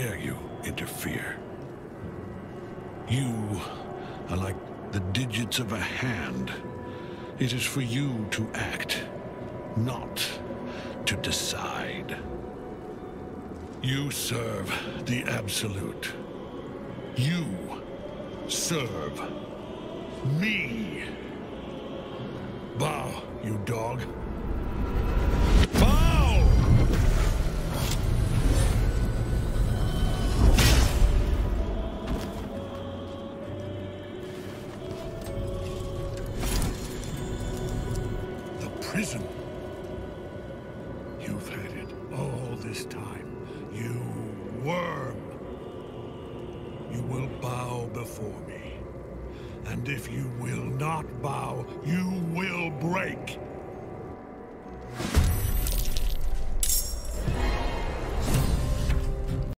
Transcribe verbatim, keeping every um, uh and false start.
dare you interfere? You are like the digits of a hand. It is for you to act, not to decide. You serve the Absolute. You serve me. Bow, you dog. Bow! The prison. You've had it all this time. You worm. You will bow before me. And if you will not bow, you will break.